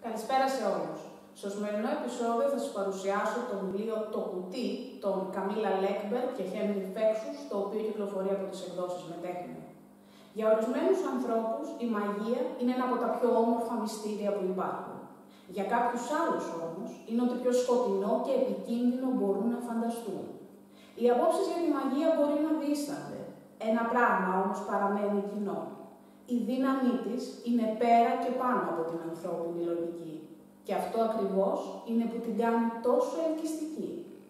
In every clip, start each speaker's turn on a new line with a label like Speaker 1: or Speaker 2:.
Speaker 1: Καλησπέρα σε όλους. Στο σημερινό επεισόδιο θα σας παρουσιάσω το βιβλίο «Το κουτί» των Καμίλα Λέκμπερ και Χένρι Φέξους, το οποίο κυκλοφορεί από τις εκδόσεις Μετέχνιο. Για ορισμένους ανθρώπους, η μαγεία είναι ένα από τα πιο όμορφα μυστήρια που υπάρχουν. Για κάποιους άλλους όμως, είναι ότι πιο σκοτεινό και επικίνδυνο μπορούν να φανταστούν. Οι απόψεις για τη μαγεία μπορεί να δίστανται. Ένα πράγμα όμως παραμένει κοινό. Η δύναμή της είναι πέρα και πάνω από την ανθρώπινη λογική. Και αυτό ακριβώς είναι που την κάνει τόσο ελκυστική.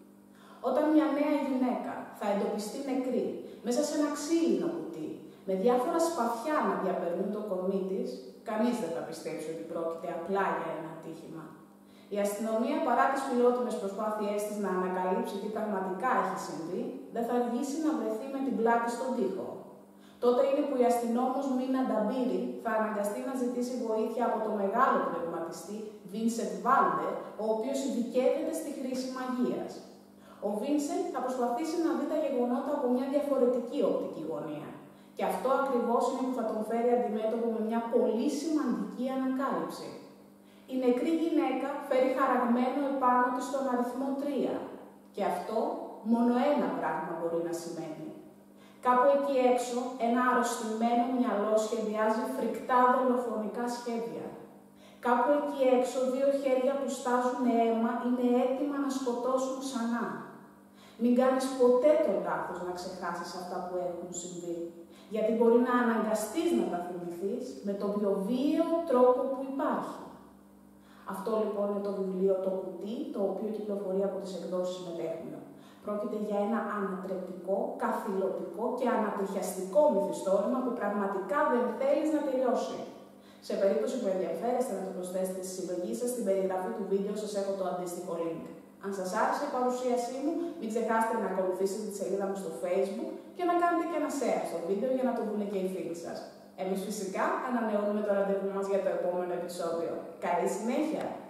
Speaker 1: Όταν μια νέα γυναίκα θα εντοπιστεί νεκρή μέσα σε ένα ξύλινο κουτί, με διάφορα σπαθιά να διαπερνούν το κορμί της, κανείς δεν θα πιστέψει ότι πρόκειται απλά για ένα ατύχημα. Η αστυνομία, παρά τις φιλότιμες προσπάθειές της να ανακαλύψει τι πραγματικά έχει συμβεί, δεν θα αργήσει να βρεθεί με την πλάτη στον τοίχο. Τότε είναι που η αστυνόμος Μίνα Νταμπίρι θα αναγκαστεί να ζητήσει βοήθεια από το μεγάλο πνευματιστή Βίνσεντ Βάλντερ, ο οποίος ειδικεύεται στη χρήση μαγείας. Ο Βίνσεντ θα προσπαθήσει να δει τα γεγονότα από μια διαφορετική οπτική γωνία. Και αυτό ακριβώς είναι που θα τον φέρει αντιμέτωπο με μια πολύ σημαντική ανακάλυψη. Η νεκρή γυναίκα φέρει χαραγμένο επάνω της τον αριθμό 3. Και αυτό μόνο ένα πράγμα μπορεί να σημαίνει. Κάπου εκεί έξω, ένα αρρωστημένο μυαλό σχεδιάζει φρικτά δολοφονικά σχέδια. Κάπου εκεί έξω, 2 χέρια που στάζουν αίμα είναι έτοιμα να σκοτώσουν ξανά. Μην κάνεις ποτέ το λάθος να ξεχάσεις αυτά που έχουν συμβεί, γιατί μπορεί να αναγκαστείς να τα θυμηθείς με τον πιο βίαιο τρόπο που υπάρχει. Αυτό λοιπόν είναι το βιβλίο «Το κουτί», το οποίο κυκλοφορεί από τις εκδόσεις Μετέχνιο. Πρόκειται για ένα ανατρεπτικό, καθηλωτικό και ανατριχιαστικό μυθιστόρημα που πραγματικά δεν θέλεις να τελειώσει. Σε περίπτωση που ενδιαφέρεστε να το προσθέσετε στη συλλογή σας, στην περιγραφή του βίντεο σας έχω το αντίστοιχο link. Αν σας άρεσε η παρουσίασή μου, μην ξεχάσετε να ακολουθήσετε τη σελίδα μου στο Facebook και να κάνετε και ένα share στο βίντεο για να το δουν και οι φίλοι σας. Εμείς φυσικά ανανεώνουμε το ραντεβού μας για το επόμενο επεισόδιο. Καλή συνέχεια!